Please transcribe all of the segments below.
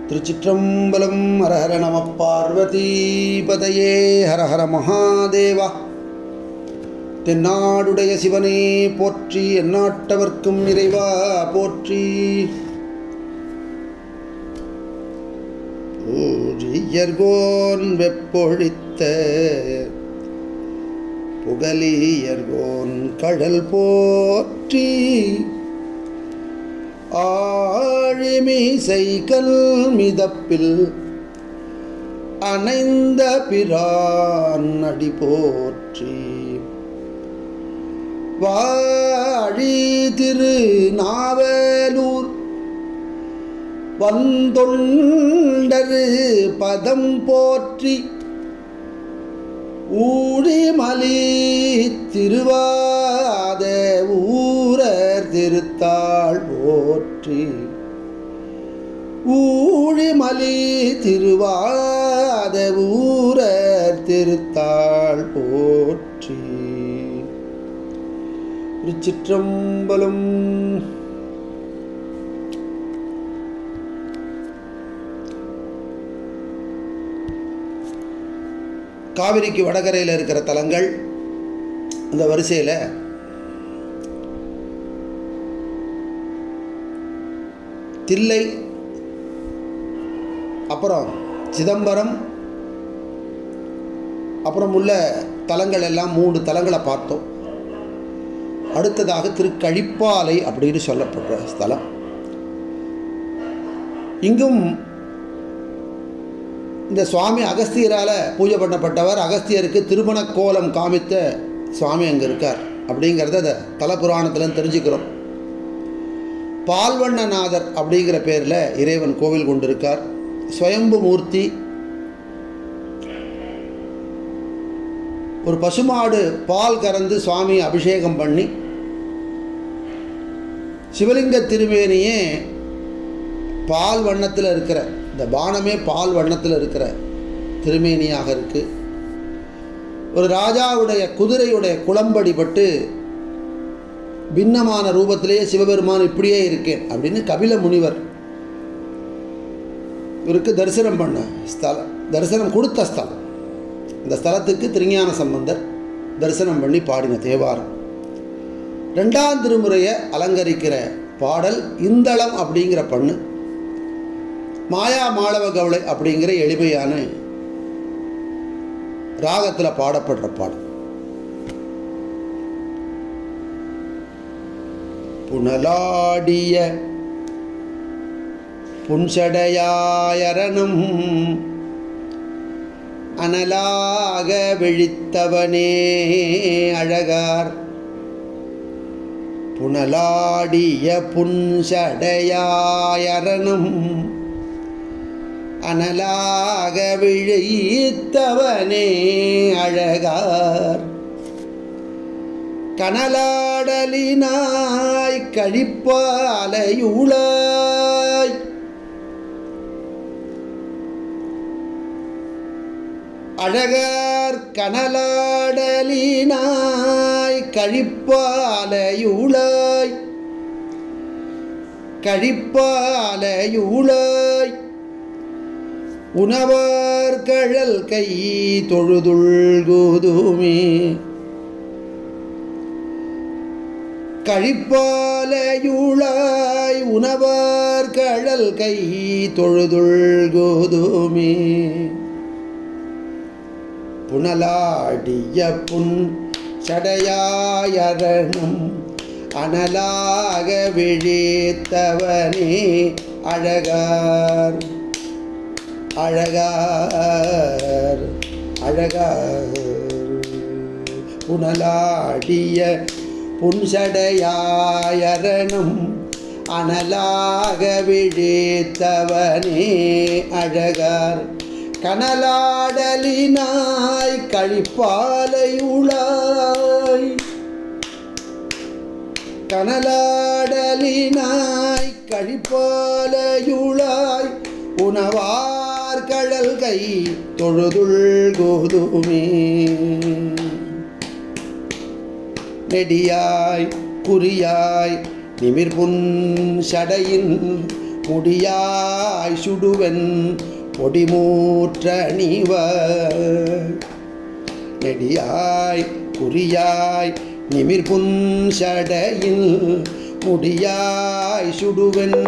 திருச்சிற்றம்பலம். ஹரஹர நம பார்வதி பதையே. ஹரஹர மகாதேவா. தென்னாடுடைய சிவனே போற்றி, எந்நாட்டவர்க்கும் இறைவா போற்றி. ஊழியர்கோன் வெப்பொழித்த புகலியர்கோன் கடல் போற்றி. ஆழிமிசை கல் மிதப்பில் அணைந்த பிரான் அடி போற்றி. வாழி திரு நாவலூர் வந்தொண்டரு பதம் போற்றி. ஊழிமலி திருவாத ஊரர் திருத்தாள் போற்றி. ஊழிமலி திருவாத ஊரர் திருத்தாள் போற்றி. திருச்சிற்றம்பலம். காவிரிக்கு வடகரையில் இருக்கிற தலங்கள், அந்த வரிசையில் தில்லை, அப்புறம் சிதம்பரம், அப்புறம் உள்ள தலங்கள் எல்லாம் 3 தலங்களை பார்த்தோம். அடுத்ததாக திருக்கழிப்பாலை அப்படின்னு சொல்லப்படுற ஸ்தலம். இங்கும் இந்த சுவாமி அகஸ்தியரால் பூஜை பண்ணப்பட்டவர். அகஸ்தியருக்கு திருமண கோலம் காமித்த சுவாமி அங்கே இருக்கார் அப்படிங்கிறத அந்த தல புராணத்தில் தெரிஞ்சுக்கிறோம். பால்வண்ணநாதர் அப்படிங்கிற பேரில் இறைவன் கோவில் கொண்டிருக்கார். ஸ்வயம்பு மூர்த்தி. ஒரு பசுமாடு பால் கறந்து சுவாமி அபிஷேகம் பண்ணி சிவலிங்க திருமேனியே பால் வண்ணத்தில் இருக்கிற, இந்த பானமே பால் வண்ணத்தில் இருக்கிற திருமேனியாக இருக்குது. ஒரு ராஜாவுடைய குதிரையுடைய குளம்படி பட்டு பின்னமான ரூபத்திலேயே சிவபெருமான் இப்படியே இருக்கேன் அப்படின்னு கபில முனிவர் இவருக்கு தரிசனம் பண்ண ஸ்தலம், தரிசனம் கொடுத்த ஸ்தலம். இந்த ஸ்தலத்துக்கு திருஞான சம்பந்தர் தரிசனம் பண்ணி பாடின தேவாரம். 2ஆம் திருமுறையை அலங்கரிக்கிற பாடல் இந்தளம் அப்படிங்கிற பண்ணு. மாயா மாளவ கவலை அப்படிங்கிற எளிமையான ராகத்தில் பாடப்படுற பாடல். புனலாடிய புன்சடையாயரனும் அனலாக விழித்தவனே அழகார். புனலாடிய புன்சடையாயரனும் அனலாக விழித்தவனே அழகார். கனலாடலினாய் கழிப்பாலையுளாய் அழகார். கனலாடலினாய் கழிப்பாலையுளாய் கழிப்பாலையுளாய் உணவார் கழல் கை தொழுதுள்குதுமே. கழிப்பாலையுளாய் உணவார் கழல் கை தொழுதுள்குதுமே. புனலாடிய புன் சடையாயரனும் அனலாக விழித்தவனே அழகார். அழகார் அழகார். புனலாடிய புன்சடையாயரனும் அனலாக விழித்தவனே அழகார். கனலாடலினாய் கழிப்பாலையுளாய் கனலாடலினாய் கழிப்பாலையுளாய் உணவார் கழல் கை தொழுதுள்குதுமே. நெடியாய் குறியாய் நிமிர்புன் சடையின் முடியாய் சுடுவன் பொடிமூற்றணிவ நெடியாய் குறியாய் நிமிர் புன்சடையில் முடியாய் சுடுவன்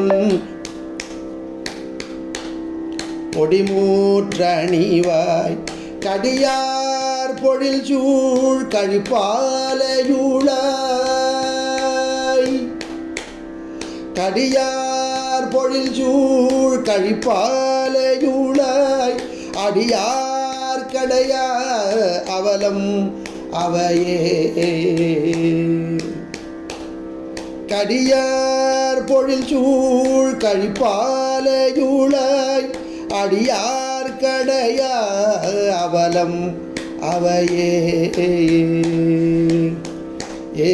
பொடிமூற்றணிவாய் கடியார் பொழில் சூழ் கழிப்பாலையுளாய் கடியார் பொழில் சூழ் கழிப்பாலையுளாய் அடியார் கடைய அவலம் அவையே கடியார் பொழில் சூழ் கழிப்பாலையுளாய் அடியார் கடைய அவலம் அவையே ஏ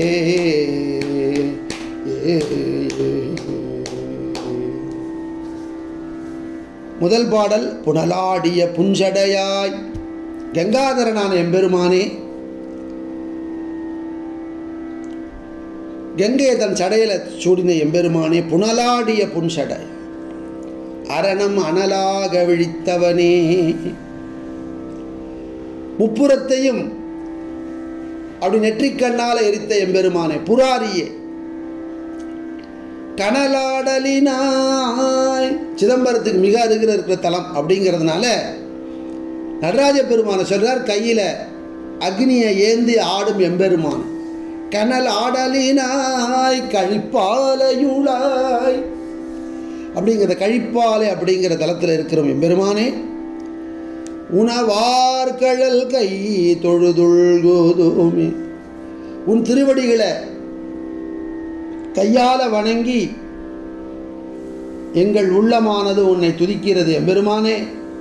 முதல் பாடல் புனலாடிய புஞ்சடையாய் கங்காதரனான எம்பெருமானே கங்கையை தன் சடையில சூடின எம்பெருமானே புனலாடிய புன்சடை அரணம் அனலாக விழித்தவனே முப்புறத்தையும் அப்படி நெற்றிக்கண்ணால எரித்த எம்பெருமானே புராரியே கனலாடலினாய் சிதம்பரத்துக்கு மிக அருகில் இருக்கிற தலம் அப்படிங்கிறதுனால நடராஜ பெருமானை சொல்றார் கையில் அக்னியை ஏந்தி ஆடும் எம்பெருமான் கனல் ஆடலினாய் கழிப்பாலையுளாய் அப்படிங்கிற கழிப்பாலை அப்படிங்கிற தலத்தில் இருக்கிறோம் எம்பெருமானே உணவார்கழல் கை தொழுதுள்குதுமே உன் திருவடிகளை கையால வணங்கி எங்கள் உள்ளமானது உன்னை துதிக்கிறது எம்பெருமானே.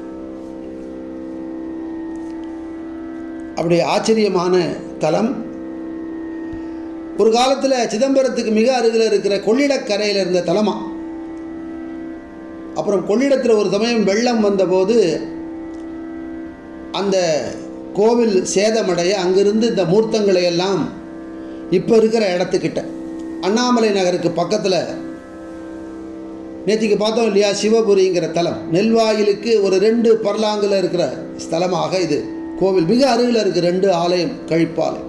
அப்படி ஆச்சரியமான தலம். ஒரு காலத்தில் சிதம்பரத்துக்கு மிக அருகில் இருக்கிற கொள்ளிடக்கரையில் இருந்த தலமா. அப்புறம் கொள்ளிடத்தில் ஒரு சமயம் வெள்ளம் வந்தபோது அந்த கோவில் சேதமடைய அங்கிருந்து இந்த மூர்த்தங்களை எல்லாம் இப்போ இருக்கிற இடத்துக்கிட்ட அண்ணாமலை நகருக்கு பக்கத்தில் நேற்றுக்கு பார்த்தோம் இல்லையா, சிவபுரிங்கிற தலம் நெல்வாயிலுக்கு ஒரு 2 பர்லாங்கில் இருக்கிற ஸ்தலமாக இது கோவில். மிக அருகில் இருக்குது 2 ஆலயம் கழிப்பாலயம்.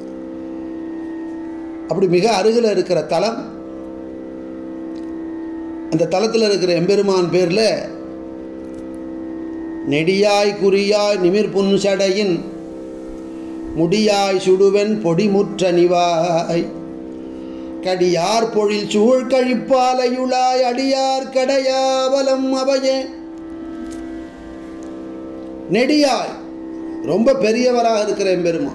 அப்படி மிக அருகில் இருக்கிற தலம். அந்த தலத்தில் இருக்கிற எம்பெருமான் பேரில் நெடியாய் குறியாய் நிமிர் புன்சடையின் முடியாய் சுடுவன் பொடிமுற்ற நிவாய் கடியார் பொழில் சூழ் கழிப்பாலையுளாய் அடியார் கடையாவலம் அவையே. நெடியாய் ரொம்ப பெரியவராக இருக்கிற எம்பெருமான்.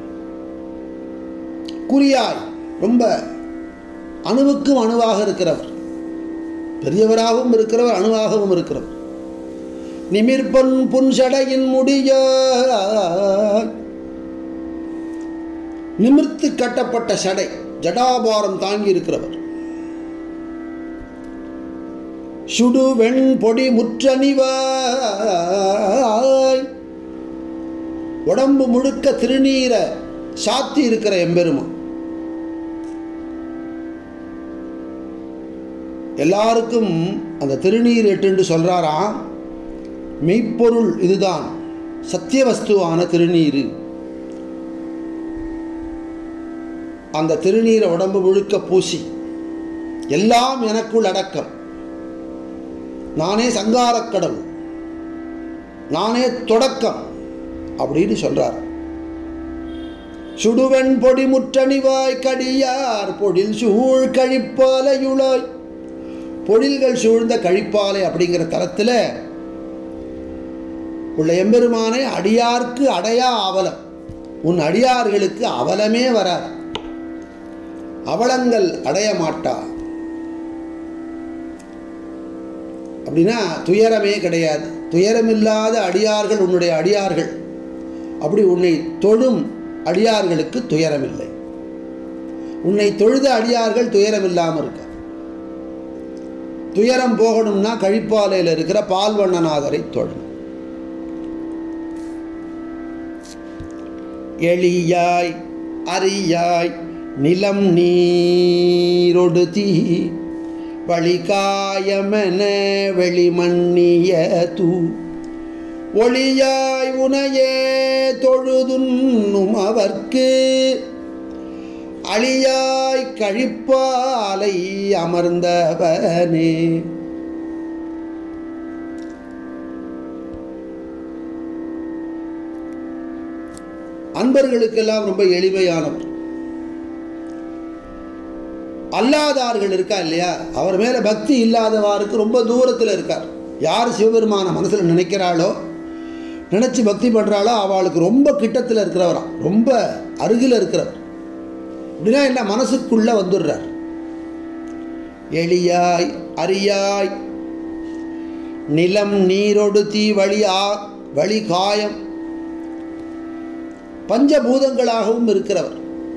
குறியாய் ரொம்ப அணுவுக்கும் அணுவாக இருக்கிறவர், பெரியவராகவும் இருக்கிறவர், அணுவாகவும் இருக்கிறவர். நிமிர்பன் புன்சடையின் முடிய நிமிர்த்து கட்டப்பட்ட சடை, ஜடாபாரம் தாங்கி இருக்கிறவர். சுடு வெண் பொடி முற்றணிவாய் உடம்பு முழுக்க திருநீரை சாத்தி இருக்கிற எம்பெருமான். எல்லாருக்கும் அந்த திருநீர் எட்டுன்னு சொல்றாராம். மெய்ப்பொருள் இதுதான், சத்தியவஸ்துவான திருநீர். அந்த திருநீரை உடம்பு முழுக்க பூசி எல்லாம் எனக்குள் அடக்கம், நானே சங்காரக் கடவுள், நானே தொடக்கம் அப்படின்னு சொல்றார். சுடுவெண் பொடி முற்றணிவாய் கடியார் பொழில் சூழ் கழிப்பாலையுளாய். பொழில்கள் சூழ்ந்த கழிப்பாலை அப்படிங்கிற தலத்தில் உள்ள எம்பெருமானே அடியார்க்கு அடையா அவலம். உன் அடியார்களுக்கு அவலமே வராது, அவலங்கள் அடைய மாட்டா. அப்படின்னா துயரமே கிடையாது. துயரமில்லாத அடியார்கள் உன்னுடைய அடியார்கள். அப்படி உன்னை தொழும் அடியார்களுக்கு துயரமில்லை. உன்னை தொழுத அடியார்கள் துயரமில்லாமல் இருக்க. துயரம் போகணும்னா கழிப்பாலையில் இருக்கிற பால்வண்ணநாதரை தொழணும். எளியாய் அரியாய் நிலம் நீரொடு தீ பழிகாயமென வெளிமண்ணிய தூ ஒளியாய் உனையே தொழுதுண்ணும் அவர்க்கு அழியாய் கழிப்பாலை அமர்ந்தவனே. அன்பர்களுக்கெல்லாம் ரொம்ப எளிமையானவர். அல்லாதார்கள் இருக்கா இல்லையா, அவர் மேலே பக்தி இல்லாதவாருக்கு ரொம்ப தூரத்தில் இருக்கார். யார் சிவபெருமான மனசில் நினைக்கிறாளோ, நினச்சி பக்தி பண்ணுறாளோ அவளுக்கு ரொம்ப கிட்டத்தில் இருக்கிறவரா, ரொம்ப அருகில் இருக்கிறவர். அப்படின்னா என்ன, மனசுக்குள்ளே வந்துடுறார். எளியாய் அரியாய் நிலம் நீரொடு தீ வழி காயம் பஞ்சபூதங்களாகவும் இருக்கிறவர்.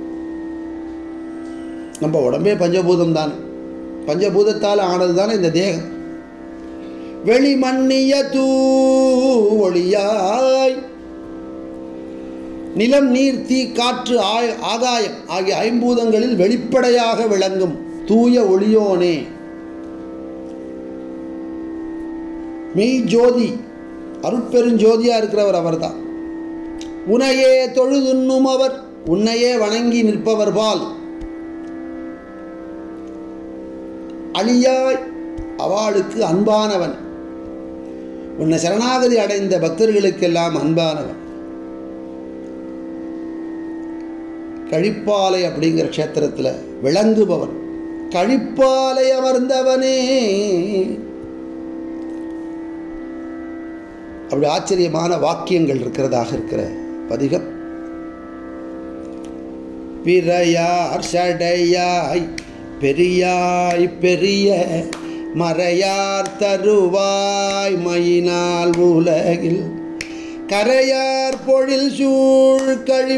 நம்ம உடம்பே பஞ்சபூதம் தான், பஞ்சபூதத்தால் ஆனது தானே இந்த தேகம். வெளிமண்ணிய தூ ஒளியாய் நிலம் நீர் தீ காற்று ஆகாயம் ஆகிய ஐம்பூதங்களில் வெளிப்படையாக விளங்கும் தூய ஒளியோனே. மெய் ஜோதி, அருட்பெருஞ்சோதியா இருக்கிறவர் அவர்தான். உன்னையே தொழுதுண்ணும் அவர், உன்னையே வணங்கி நிற்பவர் பால் அழியாய் அவளுக்கு அன்பானவன். உன்னை சரணாகதி அடைந்த பக்தர்களுக்கெல்லாம் அன்பானவன். கழிப்பாலை அப்படிங்கிற க்ஷேத்திரத்தில் விளங்குபவன். கழிப்பாலை அமர்ந்தவனே. அப்படி ஆச்சரியமான வாக்கியங்கள் இருக்கிறதாக இருக்கிற பதிகம். பிறையார் சடையாய் பெரியாய் பெரிய மறையார் தருவாய் மயினால் உலகில் கரையார் பொழில் சூழ்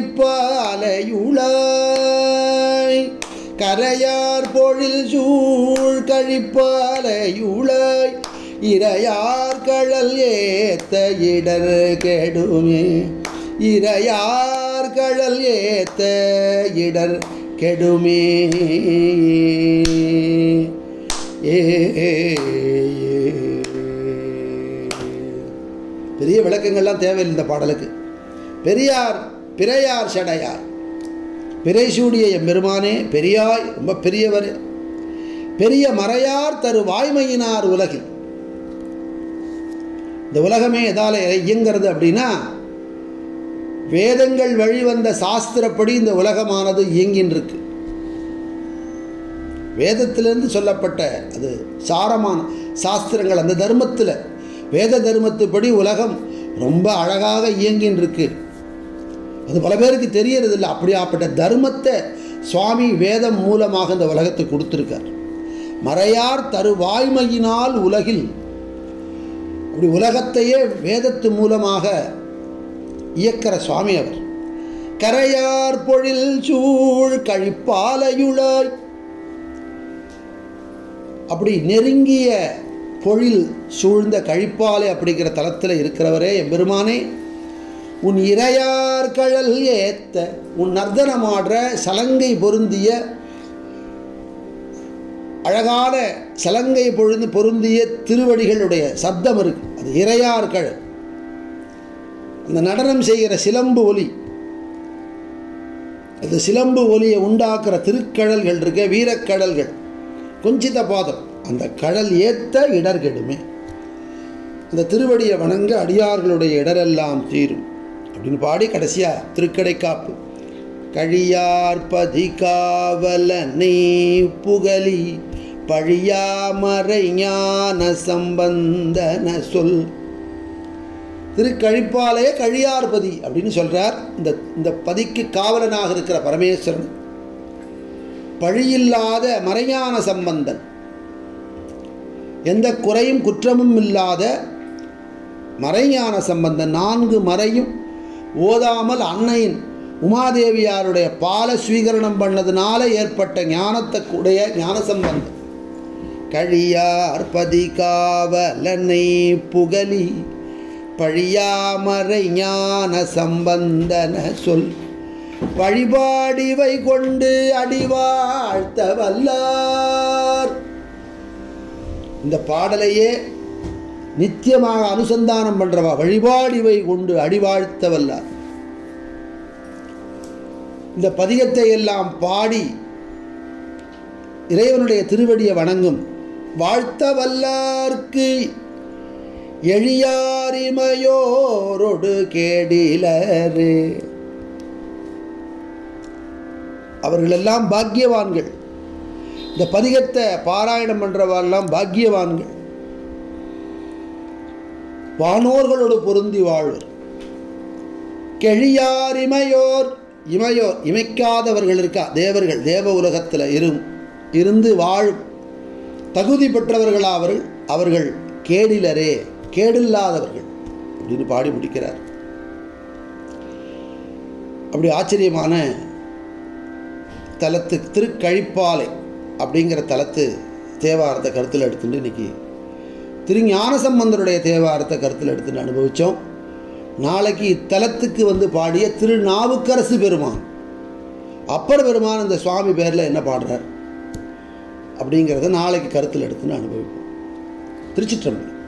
கழிப்பாலையுளாய் கரையார் பொழில் சூழ் கழிப்பாலையுளாய் இறையார் கழல் ஏத்த இடர் கெடுமே இறையார் கழல் ஏத்த இடர் கெடுமே. பெரிய விளக்கங்கள்லாம் தேவையில்லை இந்த பாடலுக்கு. பிறையார் சடையார், பிறை சூடிய எம்பெருமானே, பெரியாய் ரொம்ப பெரியவர், பெரிய மறையார் தரு வாய்மையினார் உலகில். இந்த உலகமே எதால இயங்கிறது அப்படின்னா, வேதங்கள் வழிவந்த சாஸ்திரப்படி இந்த உலகமானது இயங்கின்றிருக்கு. வேதத்திலிருந்து சொல்லப்பட்ட அது சாரமான சாஸ்திரங்கள், அந்த தர்மத்தில் வேத தர்மத்துப்படி உலகம் ரொம்ப அழகாக இயங்கின்றிருக்கு. அது பல பேருக்கு தெரியறதில்லை. அப்படியாப்பட்ட தர்மத்தை சுவாமி வேதம் மூலமாக இந்த உலகத்துக்கு கொடுத்துருக்கார். மறையார் தரு வாய்மையினால் உலகில், அப்படி உலகத்தையே வேதத்து மூலமாக இயக்கிற சுவாமி அவர். கரையார் பொழில் சூழ் கழிப்பாலையுளாய், அப்படி நெருங்கிய பொழில் சூழ்ந்த கழிப்பாலை அப்படிங்கிற தலத்தில் இருக்கிறவரே எம்பெருமானே, உன் இறையார் கழல் ஏத்த, உன் நர்த்தனமாடுற சலங்கை பொருந்திய அழகான சலங்கை பொருந்திய திருவடிகளுடைய சப்தம் இருக்கு, அது இறையார் கழல். அந்த நடனம் செய்கிற சிலம்பு ஒலி, அந்த சிலம்பு ஒலியை உண்டாக்குற திருக்கடல்கள் இருக்க, வீரக்கடல்கள், குஞ்சித பாதம், அந்த கடல் ஏத்த இடர் கெடுமே. அந்த திருவடியை வணங்க அடியார்களுடைய இடரெல்லாம் தீரும் அப்படின்னு பாடி கடைசியா திருக்கடைக்காப்பு. கழியார் பதிகாவலனை புகழி பழியாமறை ஞான சம்பந்தன சொல். திருக்கழிப்பாலே கழியார்பதி அப்படின்னு சொல்றார். இந்த பதிக்கு காவலனாக இருக்கிற பரமேஸ்வரன், பழியில்லாத மறைஞான சம்பந்தன், எந்த குறையும் குற்றமும் இல்லாத மறைஞான சம்பந்தன். 4 மறையும் ஓதாமல் அன்னையின் உமாதேவியாருடைய பால ஸ்வீகரணம் பண்ணதுனால ஏற்பட்ட ஞானத்தை உடைய ஞான சம்பந்தன். கழியார் பதிகாவலனை புகழி பழியாமறை ஞான சம்பந்தன சொல். வழிபாடிவை கொண்டு அடிவாழ்த்த வல்லார், இந்த பாடலையே நித்தியமாக அனுசந்தானம் பண்ணுறவா வழிபாடிவை கொண்டு அடிவாழ்த்த வல்லார். இந்த பதிகத்தை எல்லாம் பாடி இறைவனுடைய திருவடியை வணங்கும் வாழ்த்த வல்லார்க்கு எழியாரிமையோரொடு கேடிலரே. அவர்களெல்லாம் பாக்கியவான்கள். இந்த பதிகத்தை பாராயணம் பண்ணுறவாள்லாம் பாக்கியவான்கள். வானோர்களோடு பொருந்தி வாழ்வர். கெழியார் இமையோர், இமையோர் இமைக்காதவர்கள் இருக்கா, தேவர்கள் தேவ உலகத்தில் இருந்து வாழும் தகுதி பெற்றவர்களாவர்கள். அவர்கள் கேடிலரே, கேடில்லாதவர்கள் அப்படின்னு பாடி முடிக்கிறார். அப்படி ஆச்சரியமான தலத்து திருக்கழிப்பாலை அப்படிங்கிற தலத்து தேவாரத்தை கருத்தில் எடுத்துட்டு இன்னைக்கு திருஞானசம்பந்தருடைய தேவாரத்தை கருத்தில் எடுத்துட்டு அனுபவித்தோம். நாளைக்கு இத்தலத்துக்கு பாடிய திருநாவுக்கரசு பெருமான், அப்பர் பெருமான் இந்த சுவாமி பேரில் என்ன பாடுறார் அப்படிங்கிறத நாளைக்கு கருத்தில் எடுத்துன்னு அனுபவிப்போம். திருச்சிற்றம்பலம்.